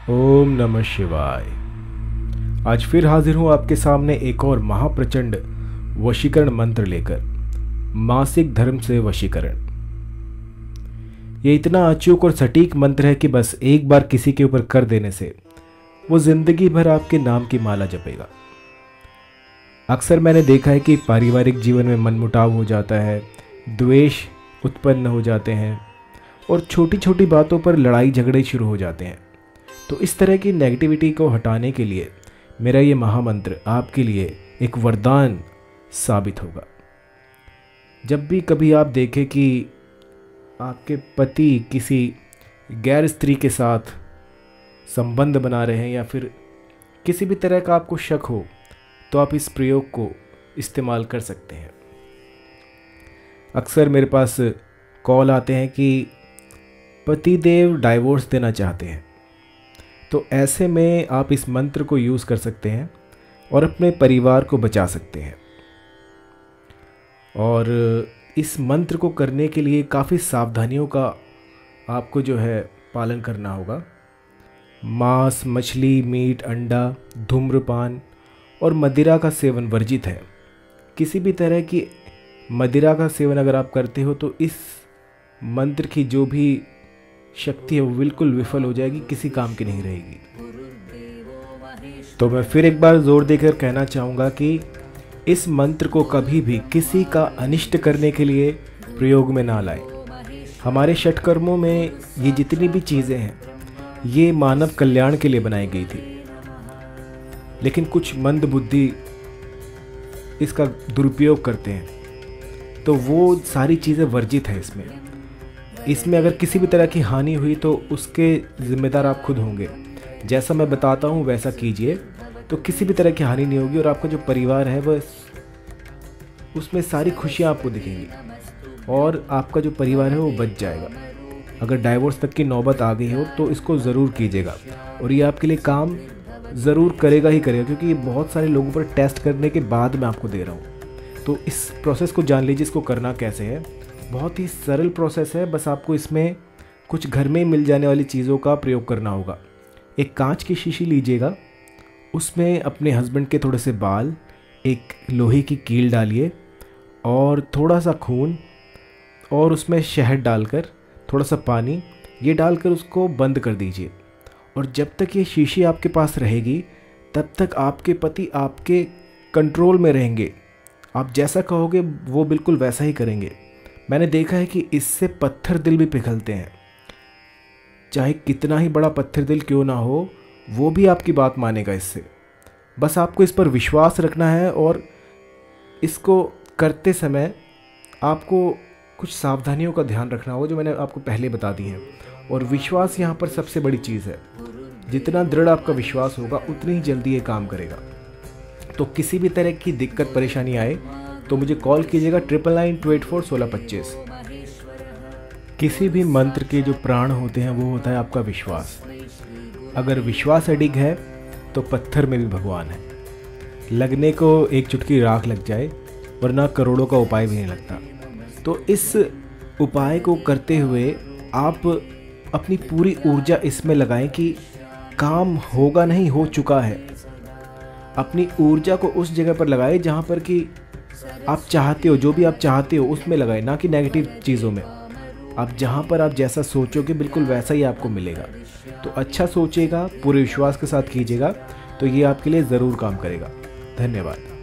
ओम नमः शिवाय। आज फिर हाजिर हूँ आपके सामने एक और महाप्रचंड वशीकरण मंत्र लेकर। मासिक धर्म से वशीकरण। ये इतना अचूक और सटीक मंत्र है कि बस एक बार किसी के ऊपर कर देने से वो जिंदगी भर आपके नाम की माला जपेगा। अक्सर मैंने देखा है कि पारिवारिक जीवन में मनमुटाव हो जाता है, द्वेष उत्पन्न हो जाते हैं और छोटी छोटी बातों पर लड़ाई झगड़े शुरू हो जाते हैं। तो इस तरह की नेगेटिविटी को हटाने के लिए मेरा ये महामंत्र आपके लिए एक वरदान साबित होगा। जब भी कभी आप देखें कि आपके पति किसी गैर स्त्री के साथ संबंध बना रहे हैं या फिर किसी भी तरह का आपको शक हो, तो आप इस प्रयोग को इस्तेमाल कर सकते हैं। अक्सर मेरे पास कॉल आते हैं कि पतिदेव डाइवोर्स देना चाहते हैं, तो ऐसे में आप इस मंत्र को यूज़ कर सकते हैं और अपने परिवार को बचा सकते हैं। और इस मंत्र को करने के लिए काफ़ी सावधानियों का आपको पालन करना होगा। मांस, मछली, मीट, अंडा, धूम्रपान और मदिरा का सेवन वर्जित है। किसी भी तरह की मदिरा का सेवन अगर आप करते हो तो इस मंत्र की जो भी शक्ति है वो बिल्कुल विफल हो जाएगी, किसी काम की नहीं रहेगी। तो मैं फिर एक बार जोर देकर कहना चाहूँगा कि इस मंत्र को कभी भी किसी का अनिष्ट करने के लिए प्रयोग में ना लाएं। हमारे षटकर्मों में ये जितनी भी चीज़ें हैं ये मानव कल्याण के लिए बनाई गई थी, लेकिन कुछ मंद बुद्धि इसका दुरुपयोग करते हैं, तो वो सारी चीज़ें वर्जित है इसमें अगर किसी भी तरह की हानि हुई तो उसके ज़िम्मेदार आप खुद होंगे। जैसा मैं बताता हूँ वैसा कीजिए, तो किसी भी तरह की हानि नहीं होगी और आपका जो परिवार है वह उसमें सारी खुशियाँ आपको दिखेंगी और आपका जो परिवार है वो बच जाएगा। अगर डाइवोर्स तक की नौबत आ गई हो तो इसको ज़रूर कीजिएगा और ये आपके लिए काम ज़रूर करेगा ही करेगा, क्योंकि ये बहुत सारे लोगों पर टेस्ट करने के बाद मैं आपको दे रहा हूँ। तो इस प्रोसेस को जान लीजिए, इसको करना कैसे है। बहुत ही सरल प्रोसेस है, बस आपको इसमें कुछ घर में मिल जाने वाली चीज़ों का प्रयोग करना होगा। एक कांच की शीशी लीजिएगा, उसमें अपने हस्बैंड के थोड़े से बाल, एक लोहे की कील डालिए और थोड़ा सा खून और उसमें शहद डालकर थोड़ा सा पानी, ये डालकर उसको बंद कर दीजिए। और जब तक ये शीशी आपके पास रहेगी तब तक आपके पति आपके कंट्रोल में रहेंगे। आप जैसा कहोगे वो बिल्कुल वैसा ही करेंगे। मैंने देखा है कि इससे पत्थर दिल भी पिघलते हैं। चाहे कितना ही बड़ा पत्थर दिल क्यों ना हो, वो भी आपकी बात मानेगा इससे। बस आपको इस पर विश्वास रखना है और इसको करते समय आपको कुछ सावधानियों का ध्यान रखना होगा जो मैंने आपको पहले बता दी हैं। और विश्वास यहाँ पर सबसे बड़ी चीज़ है। जितना दृढ़ आपका विश्वास होगा उतनी ही जल्दी ये काम करेगा। तो किसी भी तरह की दिक्कत परेशानी आए तो मुझे कॉल कीजिएगा 9992841625। किसी भी मंत्र के जो प्राण होते हैं वो होता है आपका विश्वास। अगर विश्वास अडिग है तो पत्थर में भी भगवान है। लगने को एक चुटकी राख लग जाए, वरना करोड़ों का उपाय भी नहीं लगता। तो इस उपाय को करते हुए आप अपनी पूरी ऊर्जा इसमें लगाएं कि काम होगा नहीं, हो चुका है। अपनी ऊर्जा को उस जगह पर लगाएं जहाँ पर कि आप चाहते हो, जो भी आप चाहते हो उसमें लगाएं, ना कि नेगेटिव चीज़ों में। आप जहाँ पर आप जैसा सोचोगे बिल्कुल वैसा ही आपको मिलेगा। तो अच्छा सोचिएगा, पूरे विश्वास के साथ कीजिएगा, तो ये आपके लिए ज़रूर काम करेगा। धन्यवाद।